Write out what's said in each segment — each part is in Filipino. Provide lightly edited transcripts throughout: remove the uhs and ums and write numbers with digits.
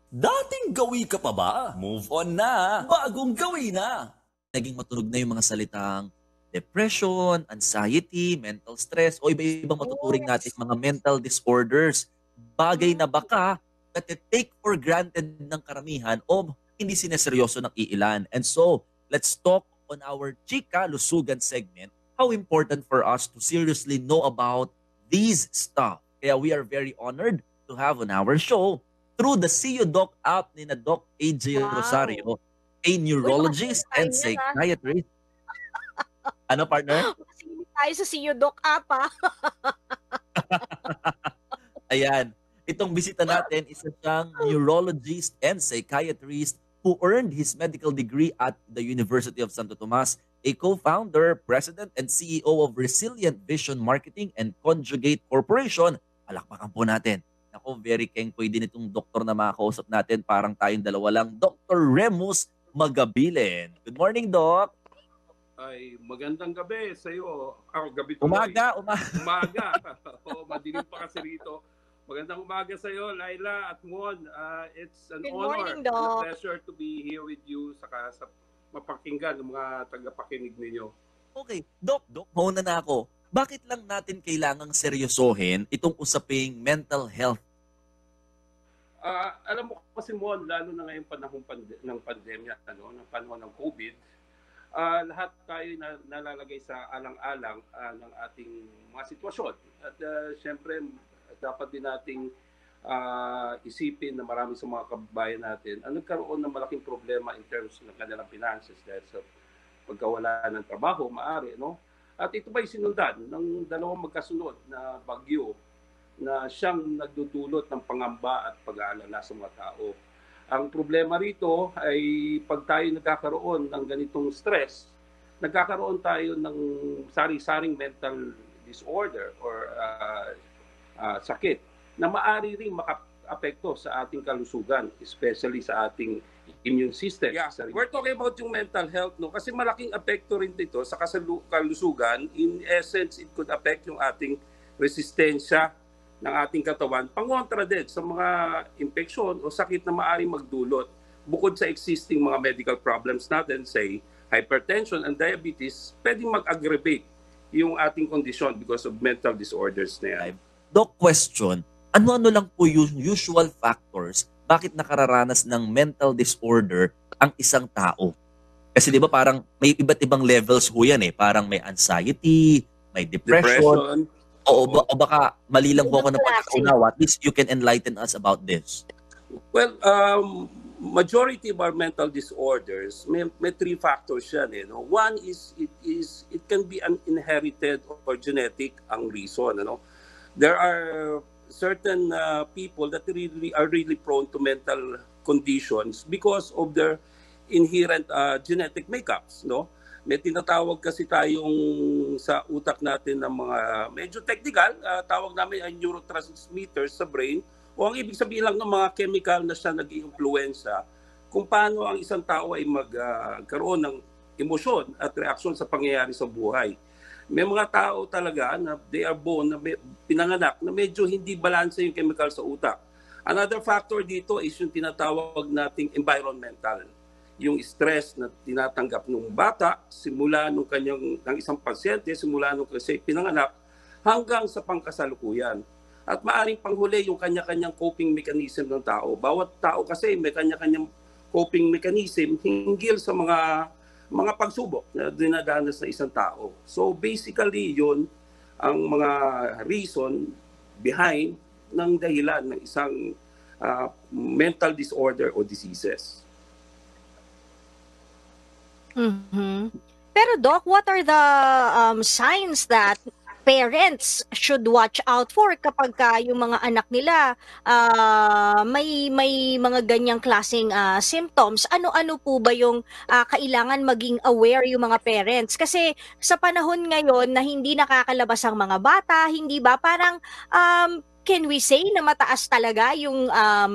Dating gawi ka pa ba? Move on na! Bagong gawi na! Naging matunog na yung mga salitang depression, anxiety, mental stress, o iba-ibang matuturing natin Yes. mga mental disorders. Bagay na Mm. baka take for granted ng karamihan o hindi sineseryoso ng iilan. And so, let's talk on our Chika Lusugan segment, how important for us to seriously know about these stuff. Kaya we are very honored to have on our show through the See You Doc app ni na Doc AJ Wow. Rosario, a Uy, neurologist makasingit tayo and niyan, psychiatrist. Ano, partner? Makasingit tayo sa See You Doc app, Ayan. Itong bisita natin, isa siyang neurologist and psychiatrist who earned his medical degree at the University of Santo Tomas, a co-founder, president, and CEO of Resilient Vision Marketing and Conjugate Corporation. Palakpakan po natin. Ako, very kengkoy din itong doktor na makakausap natin. Parang tayong dalawa lang. Dr. Remus Magabilin. Good morning, Doc. Ay, magandang gabi sa iyo. Gabi tuloy. Umaga. Umaga. Oo, madilim pa kasi rito. Magandang umaga sa iyo, Laila at Mon. It's an Good honor morning, and a Doc. pleasure to be here with you sa mapakinggan ng mga tagapakinig ninyo. Okay, Doc, mauna na ako. Bakit lang natin kailangang seryosohin itong usaping mental health? Alam mo kasi Mon, lalo na ngayong panahon ng pandemya, ng panahon ng COVID, lahat tayo nalalagay sa alang-alang ng ating mga sitwasyon. At syempre, dapat din nating isipin na marami sa mga kababayan natin ang nagkaroon ng malaking problema in terms ng kanilang finances dahil sa pagkawala ng trabaho, maaari, no? At ito ba'y sinundan ng dalawang magkasunod na bagyo na siyang nagdudulot ng pangamba at pag-aalala sa mga tao. Ang problema rito ay pag tayo nagkakaroon ng ganitong stress, nagkakaroon tayo ng sari-saring mental disorder or sakit na maaari ring maka-apekto sa ating kalusugan, especially sa ating immune system. Yeah. We're talking about yung mental health, no? Kasi malaking apekto rin dito sa kalusugan. In essence, it could affect yung ating resistensya ng ating katawan, pangontra din sa mga infeksyon o sakit na maaaring magdulot bukod sa existing mga medical problems natin, say hypertension and diabetes, pwedeng mag-aggravate yung ating kondisyon because of mental disorders na yan. Doc, question, ano-ano lang po yung usual factors bakit nakararanas ng mental disorder ang isang tao? Kasi di ba parang may iba't ibang levels ho yan eh. Parang may anxiety, may depression. O baka mali lang po ako ng pagkaunawa. At least you can enlighten us about this. Well, majority of our mental disorders, may three factors yan. Eh, no? One is it can be an inherited or genetic ang reason. Ano? There are certain people that are really prone to mental conditions because of their inherent genetic makeups. No? May tinatawag kasi tayong sa utak natin ng mga medyo technical, tawag namin ay neurotransmitters sa brain o ang ibig sabihin lang ng mga chemical na siya nag-iimpluwensya kung paano ang isang tao ay magkaroon ng emosyon at reaksyon sa pangyayari sa buhay. May mga tao talaga na they are born, na pinanganak na medyo hindi balanse yung chemical sa utak. Another factor dito is yung tinatawag nating environmental. Yung stress na tinatanggap ng bata simula ng isang pasyente, simula nung kasi pinanganak hanggang sa pangkasalukuyan. At maaring panghuli yung kanya-kanyang coping mechanism ng tao. Bawat tao kasi may kanya-kanyang coping mechanism hinggil sa mga pagsubok na dinadanas ng isang tao. So basically yun ang mga reason behind ng dahilan ng isang mental disorder o diseases. Mm-hmm. Pero Doc, what are the signs that parents should watch out for kapag yung mga anak nila may mga ganyang klaseng symptoms? Ano-ano po ba yung kailangan maging aware yung mga parents? Kasi sa panahon ngayon na hindi nakakalabas ang mga bata, hindi ba parang can we say na mataas talaga yung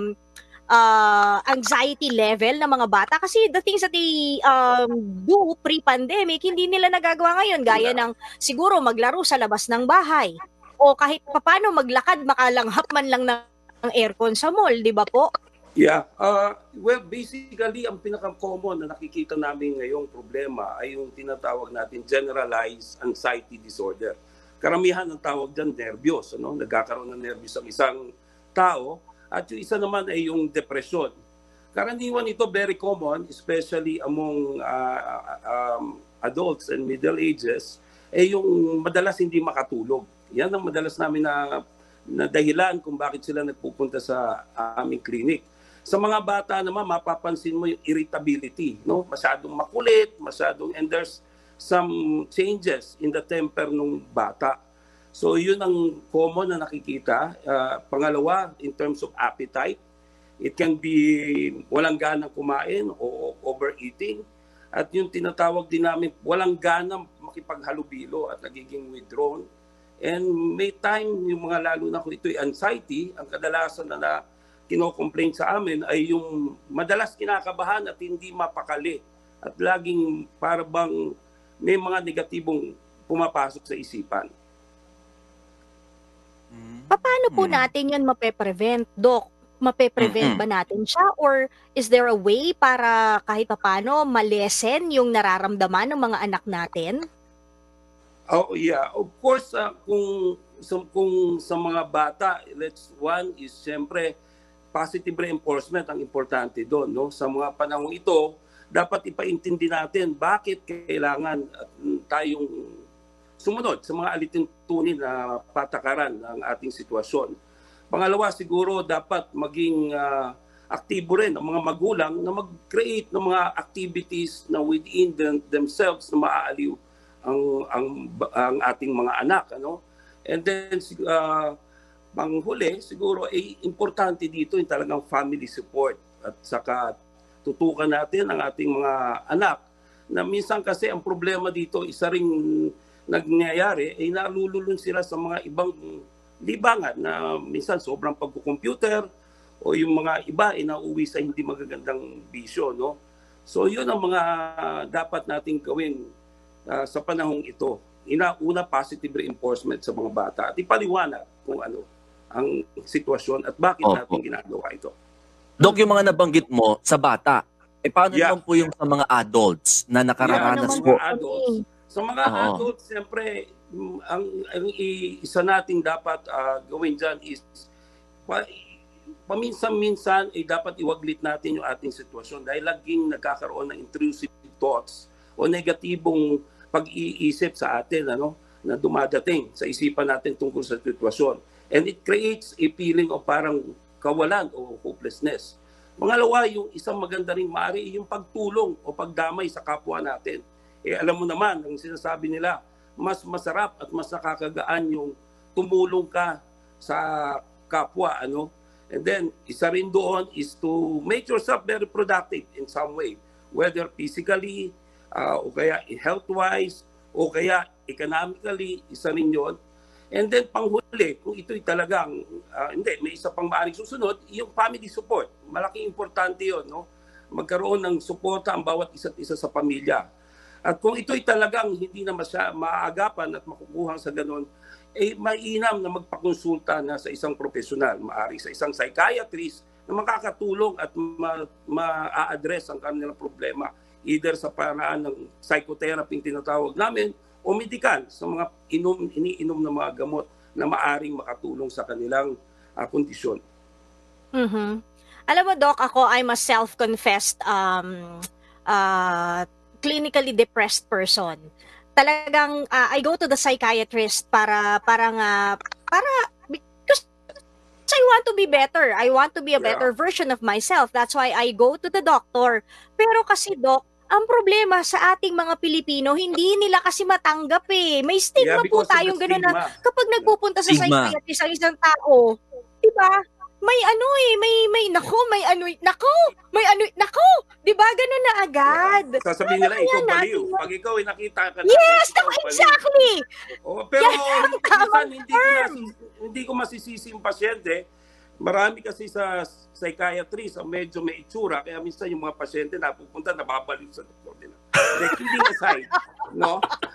anxiety level ng mga bata kasi the things that they do pre-pandemic, hindi nila nagagawa ngayon. Gaya ng siguro maglaro sa labas ng bahay o kahit paano maglakad, makalanghap man lang ng aircon sa mall, di ba po? Yeah. Well, basically, ang pinaka-common na nakikita namin ngayong problema ay yung tinatawag natin generalized anxiety disorder. Karamihan ng tawag dyan, nervyos. Ano? Nagkakaroon ng nervyos ang isang tao. At yung isa naman ay yung depression. Karaniwan ito very common, especially among adults and middle ages, ay yung madalas hindi makatulog. Yan ang madalas namin na dahilan kung bakit sila nagpupunta sa aming clinic. Sa mga bata naman, mapapansin mo yung irritability, no? Masyadong makulit, and there's some changes in the temper ng bata. So yun ang common na nakikita. Pangalawa, in terms of appetite, it can be walang ganang kumain o overeating. At yung tinatawag din namin, walang ganang makipaghalubilo at nagiging withdrawn. And may time, yung mga lalo na kung ito'y anxiety, ang kadalasan na kino-complain sa amin ay yung madalas kinakabahan at hindi mapakali. At laging parang may mga negatibong pumapasok sa isipan. Paano po natin yun mape-prevent, Doc? Mape-prevent ba natin siya? Or is there a way para kahit paano malesen yung nararamdaman ng mga anak natin? Oh yeah, of course kung sa mga bata, one is siyempre positive reinforcement ang importante doon, no? Sa mga panahong ito, dapat ipaintindi natin bakit kailangan tayong sumunod sa mga alituntunin na patakaran ng ating sitwasyon. Pangalawa, siguro dapat maging aktibo rin ang mga magulang na mag-create ng mga activities na within themselves na maaaliw ang ating mga anak, ano? And then panghuli siguro ay importante dito yung talagang family support at saka tutukan natin ang ating mga anak na minsan kasi ang problema dito isa ring nangyayari ay nalululun sila sa mga ibang libangan na minsan sobrang pagko-computer o yung mga iba ay nauwi sa hindi magagandang bisyo, no? So yun ang mga dapat nating gawin sa panahong ito. Una, positive reinforcement sa mga bata at ipaliwanag kung ano ang sitwasyon at bakit natin ginagawa ito. Dok, yung mga nabanggit mo sa bata, paano naman po yung sa mga adults na nakararanas po? Sa mga adults, siyempre, ang isa nating dapat gawin dyan is paminsan-minsan ay dapat iwaglit natin yung ating sitwasyon dahil laging nagkakaroon ng intrusive thoughts o negatibong pag-iisip sa atin, ano, na dumadating sa isipan natin tungkol sa sitwasyon. And it creates a feeling of parang kawalan o hopelessness. Pangalawa, yung isang maganda ring maaari, yung pagtulong o pagdamay sa kapwa natin. Alam mo naman, ang sinasabi nila, mas masarap at mas nakakagaan yung tumulong ka sa kapwa, ano? And then, isa rin doon is to make yourself very productive in some way. Whether physically, o kaya health-wise, o kaya economically, isa rin yun. And then panghuli, kung ito'y talagang, may isa pang maaaring susunod, yung family support. Malaking importante yun, no? Magkaroon ng suporta ang bawat isa't isa sa pamilya. At kung ito'y talagang hindi na maaagapan at makukuha sa ganun, mainam na magpakonsulta na sa isang profesional, maaari sa isang psychiatrist na makakatulong at ma-address ang kanilang problema either sa paraan ng psychotherapy tinatawag namin o medikal sa mga iniinom na mga gamot na maaring makatulong sa kanilang kondisyon. Alam mo, Doc, ako I'm a self-confessed clinically depressed person. Talagang I go to the psychiatrist because I want to be better. I want to be a better version of myself. That's why I go to the doctor. Pero kasi, Doc, ang problema sa ating mga Pilipino, hindi nila kasi matanggap eh. May stigma po tayong gano'n na kapag nagpupunta sa psychiatrist ang isang tao, di ba? May di ba? Ganun na agad. Sasabihin nila, ikaw baliw. Pag ikaw ay nakita ka na. Yes, exactly. Pero minsan hindi ko masisisi yung pasyente. Marami kasi sa psychiatrist ang medyo may itsura, kaya minsan yung mga pasyente napupunta, nababaliw sa doktor nila. Kidding aside, no?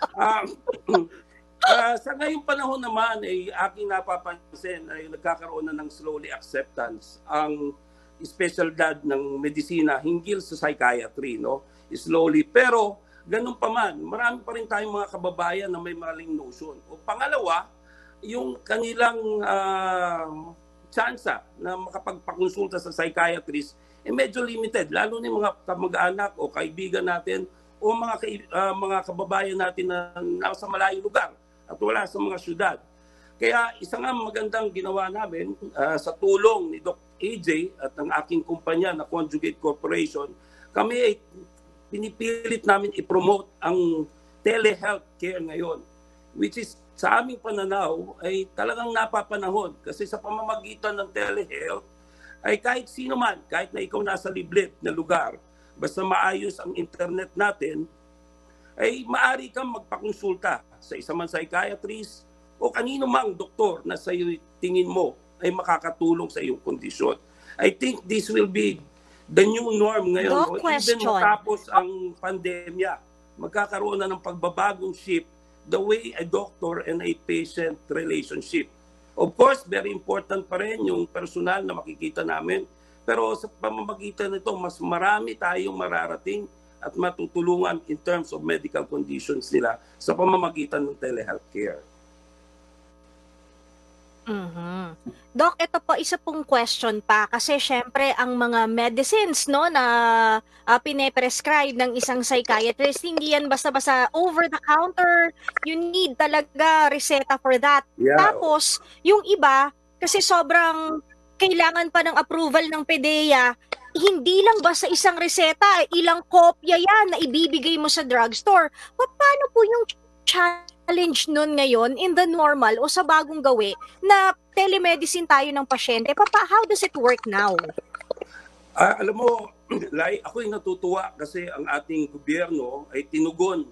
Sa ngayong panahon naman, ay aking napapansin ay nagkakaroon na ng slowly acceptance ang espesyalidad ng medisina hinggil sa psychiatry, no? Slowly. Pero, ganun pa man, marami pa rin tayong mga kababayan na may maling notion. O pangalawa, yung kanilang tsansa na makapagpakonsulta sa psychiatrist, medyo limited. Lalo na yung mga kamag-anak o kaibigan natin o mga kababayan natin na nasa malayong lugar at wala sa mga syudad. Kaya isa nga magandang ginawa namin sa tulong ni Doc AJ at ng aking kumpanya na Conjugate Corporation, kami ay pinipilit namin i-promote ang telehealth care ngayon, which is sa aming pananaw ay talagang napapanahon kasi sa pamamagitan ng telehealth ay kahit sino man, kahit na ikaw nasa liblib na lugar, basta maayos ang internet natin, ay maaari kang magpakonsulta sa isa man psychiatrist o kanino mang doktor na sa iyo tingin mo ay makakatulong sa iyong kondisyon. I think this will be the new norm ngayon. No Even question. matapos ang pandemya, magkakaroon na ng pagbabagong shift the way a doctor and a patient relationship. Of course, very important pa rin yung personal na makikita namin. Pero sa pamamagitan nito, mas marami tayong mararating at matutulungan in terms of medical conditions nila sa pamamagitan ng telehealth care. Doc, ito po isa pong question pa kasi syempre ang mga medicines no na pine-prescribe ng isang psychiatrist, hindi yan basta-basta over the counter. You need talaga reseta for that. Yeah. Tapos, yung iba, kasi sobrang kailangan pa ng approval ng PDEA, hindi lang ba sa isang reseta, ilang kopya yan na ibibigay mo sa drugstore. Paano po yung challenge nun ngayon in the normal o sa bagong gawi na telemedicine tayo ng pasyente? How does it work now? Alam mo, Lai, ako'y natutuwa kasi ang ating gobyerno ay tinugon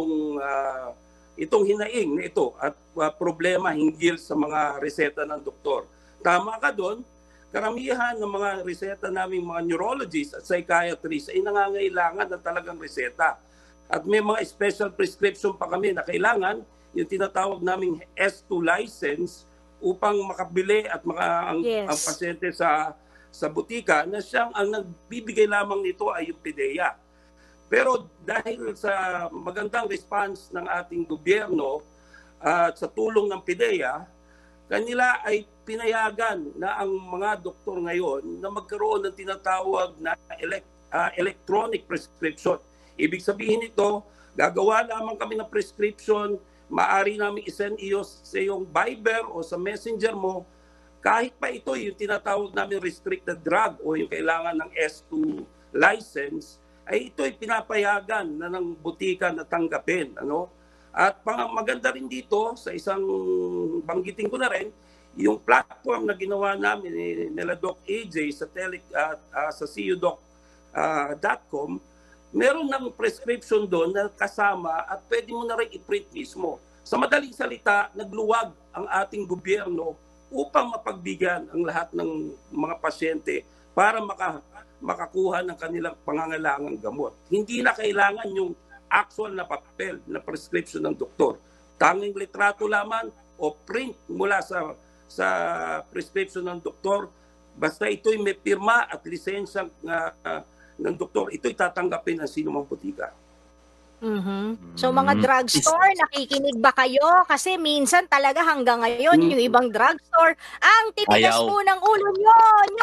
itong hinaing na ito at problema hinggil sa mga reseta ng doktor. Tama ka doon, karamihan ng mga reseta naming mga neurologists at psychiatrists ay nangangailangan ng talagang reseta. At may mga special prescription pa kami na kailangan, yung tinatawag naming S2 license upang makabili at ang pasyente sa butika na siyang ang nagbibigay lamang nito ay yung PDEA. Pero dahil sa magandang response ng ating gobyerno at sa tulong ng PDEA, kanila ay pinayagan na ang mga doktor ngayon na magkaroon ng tinatawag na electronic prescription. Ibig sabihin nito, gagawa lamang kami ng prescription, maaari namin isend iyo sa iyong Viber o sa messenger mo, kahit pa ito yung tinatawag namin restricted drug o yung kailangan ng S2 license, ay ito'y pinapayagan na ng butika na tanggapin. At maganda rin dito, sa isang banggitin ko na rin, yung platform na ginawa namin nila Doc AJ sa cudoc.com, meron ng prescription doon na kasama at pwede mo na rin i-print mismo. Sa madaling salita, nagluwag ang ating gobyerno upang mapagbigyan ang lahat ng mga pasyente para makakuha ng kanilang pangangailangang gamot. Hindi na kailangan yung actual na papel na prescription ng doktor. Tanging litrato lamang o print mula sa prescription ng doktor, basta ito'y may pirma at lisensya ng doktor, ito'y tatanggapin ng sino mang butika. So mga drugstore, nakikinig ba kayo? Kasi minsan talaga hanggang ngayon, yung ibang drugstore, ang titigas po ng ulo nyo.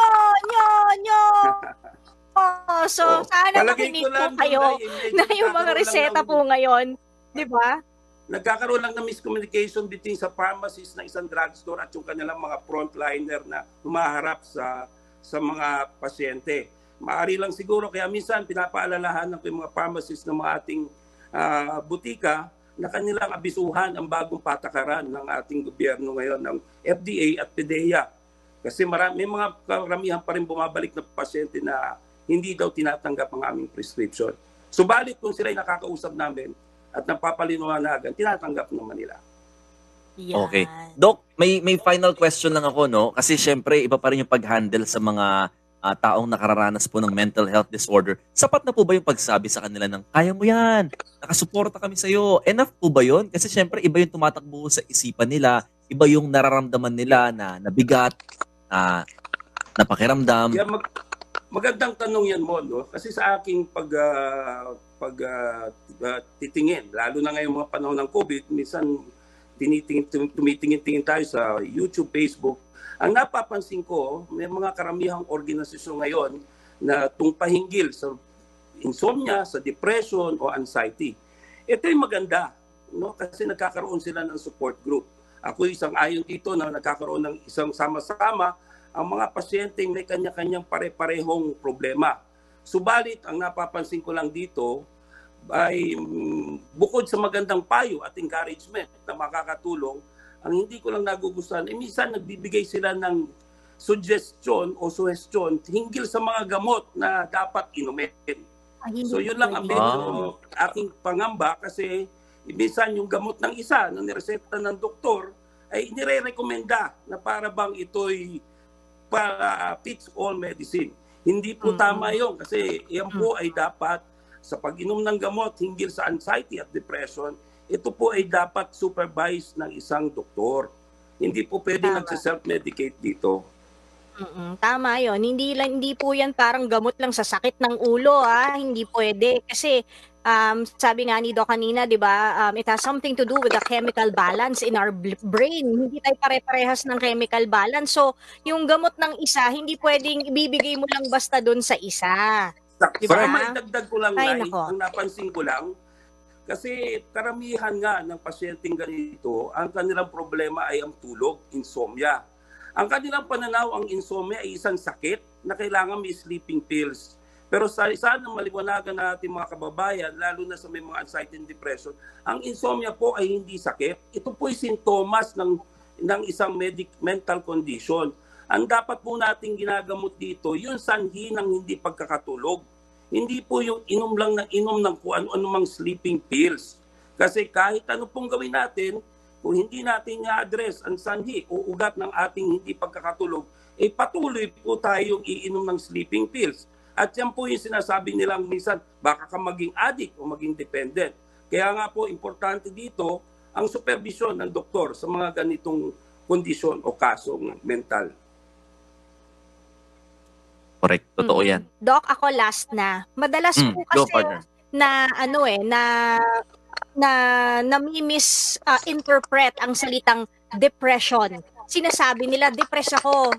So sana makinig po kayo na yung mga reseta po ngayon. Di ba? Nagkakaroon lang ng miscommunication between sa pharmacist na isang drugstore at yung kanilang mga frontliner na humaharap sa mga pasyente. Maari lang siguro, kaya minsan pinapaalalahan ng mga pharmacist ng mga ating butika na kanilang abisuhan ang bagong patakaran ng ating gobyerno ngayon, ng FDA at PDEA. Kasi may mga karamihan pa rin bumabalik na pasyente na hindi daw tinatanggap ang aming prescription. Subalit kung sila'y nakakausap namin at napapaliwanagan, tinatanggap naman nila. Yan. Okay. Doc, may final question lang ako, no? Kasi syempre, iba pa rin yung pag-handle sa mga taong nakararanas po ng mental health disorder. Sapat na po ba yung pagsabi sa kanila ng, kaya mo yan, nakasuporta kami sa'yo? Enough po ba yun? Kasi syempre, iba yung tumatakbo sa isipan nila, iba yung nararamdaman nila na nabigat, na pakiramdam. Kaya Magandang tanong yan mo, no? Kasi sa aking titingin, lalo na ngayong mga panahon ng COVID, minsan tumitingin-tingin tayo sa YouTube, Facebook. Ang napapansin ko, may mga karamihang organisasyon ngayon na tungpahinggil sa insomnia, sa depression o anxiety. Ito ay maganda, no? Kasi nagkakaroon sila ng support group. Ako isang ayon dito na nagkakaroon ng isang sama-sama ang mga pasyente may kanya-kanyang pare-parehong problema. Subalit, ang napapansin ko lang dito ay bukod sa magandang payo at encouragement na makakatulong, ang hindi ko lang nagugustuhan, minsan nagbibigay sila ng suggestion o suhestyon hinggil sa mga gamot na dapat inumin. So yun lang ang medyo aking pangamba kasi minsan yung gamot ng isa na nireseta ng doktor ay nire-recommenda na para bang ito'y para fits all medicine. Hindi po tama yun kasi yan po ay dapat sa pag-inom ng gamot hinggil sa anxiety at depression, ito po ay dapat supervised ng isang doktor. Hindi po pwede nagsa-self-medicate dito. Tama yon. Hindi po yan parang gamot lang sa sakit ng ulo, hindi pwede. Kasi sabi nga ni Doc kanina, di ba, it has something to do with the chemical balance in our brain. Hindi tayo pare-parehas ng chemical balance. So, yung gamot ng isa, hindi pwedeng ibibigay mo lang basta doon sa isa. Diba? Diba? May dagdag ko lang, Ay, Lai, nako. ang napansin ko lang, kasi karamihan nga ng pasyenteng ganito, ang kanilang problema ay ang tulog, insomnia. Ang kanilang pananaw, ang insomnia ay isang sakit na kailangan may sleeping pills. Pero sana maliwanagan natin mga kababayan, lalo na sa may mga anxiety and depression, ang insomnia po ay hindi sakit. Ito po ay sintomas ng isang mental condition. Ang dapat po natin ginagamot dito, yung sanhi ng hindi pagkakatulog. Hindi po yung inom lang ng inom ng kung ano-ano mang sleeping pills. Kasi kahit ano pong gawin natin, kung hindi natin i-address ang sanhi o ugat ng ating hindi pagkakatulog, patuloy po tayong iinom ng sleeping pills. At yan po yung sinasabi nilang minsan, baka ka maging addict o maging dependent. Kaya nga po, importante dito ang supervision ng doktor sa mga ganitong kondisyon o kasong mental. Correct. Totoo yan. Doc, ako last na. Madalas po Go, kasi partner. nami-misinterpret ang salitang depression. Sinasabi nila, depress ako.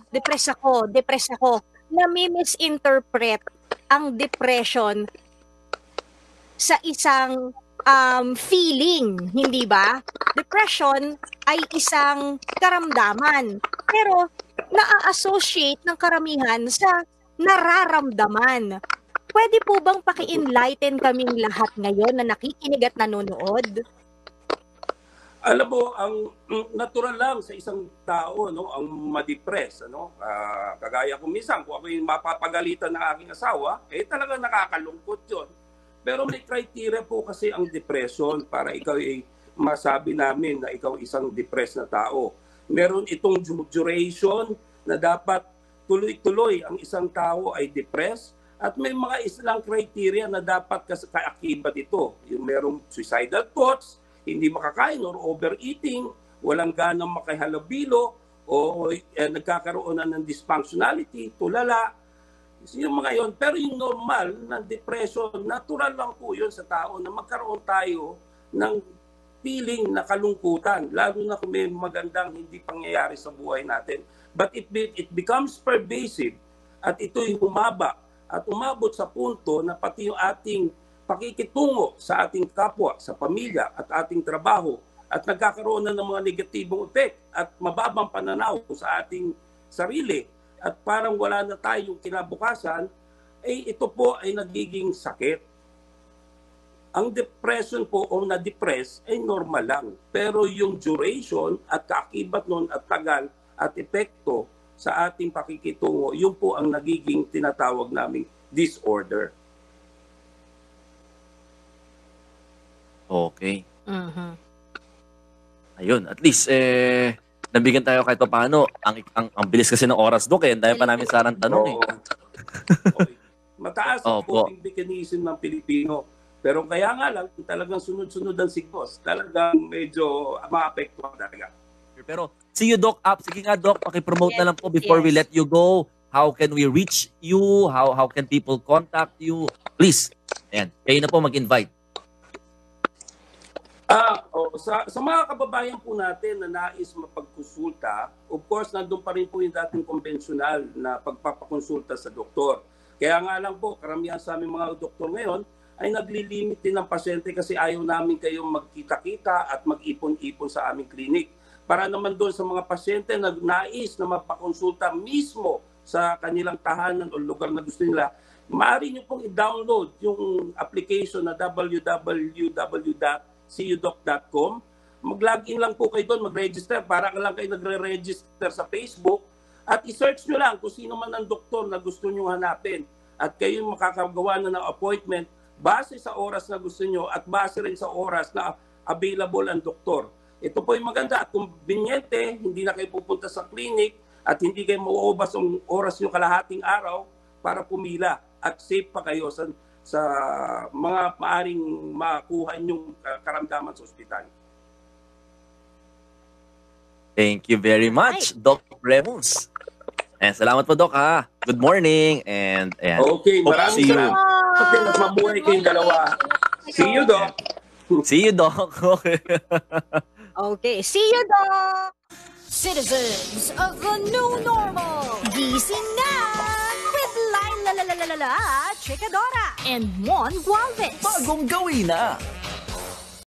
Nami-misinterpret ang depression sa isang feeling, hindi ba? Depression ay isang karamdaman. Pero naa-associate ng karamihan sa nararamdaman. Pwede po bang paki-enlighten kaming lahat ngayon na nakikinig at nanonood? Alam mo, ang natural lang sa isang tao, no, ang ma-depress, ano? Kagaya ko minsan, kung ako yung mapapagalitan ng aking asawa, talaga nakakalungkot 'yon. Pero may criteria po kasi ang depression para ikaw ay masabi namin na ikaw isang depressed na tao. Meron itong duration na dapat tuloy-tuloy ang isang tao ay depressed at may mga islang criteria na dapat kaakibat ito. Yung merong suicidal thoughts, hindi makakain or overeating, walang ganang makihalabilo o nagkakaroon na ng dysfunctionality, tulala. Yung mga yon. Pero yung normal na depression, natural lang po yun sa tao na magkaroon tayo ng feeling na kalungkutan, lalo na kung may magandang hindi pangyayari sa buhay natin. But it becomes pervasive at ito'y humaba at umabot sa punto na pati yung ating pakikitungo sa ating kapwa, sa pamilya at ating trabaho at nagkakaroon na ng mga negatibong effect at mababang pananaw sa ating sarili at parang wala na tayong kinabukasan, ito po ay nagiging sakit. Ang depression po o na-depress ay normal lang. Pero yung duration at kaakibat nun at tagal at epekto sa ating pakikitungo, yun po ang nagiging tinatawag naming disorder. Okay. Mhm. Ayun, at least nabigyan tayo kahit paano. Ang bilis kasi ng oras, Dok, Ang dami pa namin sarang tanong. Okay. Mataas ang Opo. coping mechanism ng Pilipino. Pero kaya nga lang, talagang sunod-sunod ang signos. Talagang medyo maapektuhan talaga. Pero see you, Doc, up. Sige nga, Doc, pakipromote na lang po before we Yes. let you go. how can we reach you? How can people contact you? Please, ayan, kayo na po mag-invite. Sa mga kababayan po natin na nais mapagkonsulta, of course, nandun pa rin po yung dating konbensyonal na pagpapakonsulta sa doktor. Kaya nga lang po, karamihan sa aming mga doktor ngayon ay naglilimit din ng pasyente kasi ayaw namin kayong magkita-kita at mag-ipon-ipon sa aming clinic. Para naman doon sa mga pasyente na nais na mapakonsulta mismo sa kanilang tahanan o lugar na gusto nila, maaari nyo pong i-download yung application na www.cudoc.com. Mag-login lang po kayo doon, mag-register. Para lang kayo nagre-register sa Facebook at i-search nyo lang kung sino man ang doktor na gusto nyo hanapin. At kayo makakagawa na ng appointment base sa oras na gusto nyo at base rin sa oras na available ang doktor. Ito po yung maganda at conveniente, hindi na kayo pupunta sa clinic at hindi kayo mauubos ang oras nyo kalahating araw para pumila at safe pa kayo sa mga maaring makuha nyong karamdaman sa ospital. Thank you very much, Doc Remus. And salamat po, Doc, ha. Good morning. And okay, maraming salamat. Okay, mas mabuhay kayong dalawa. See you, Doc. See you, Doc. Okay. Okay, see you, Doc! Citizens of the new normal. Gising na with Laila Chikadora And Mon Gualvez. Bagong gawin na!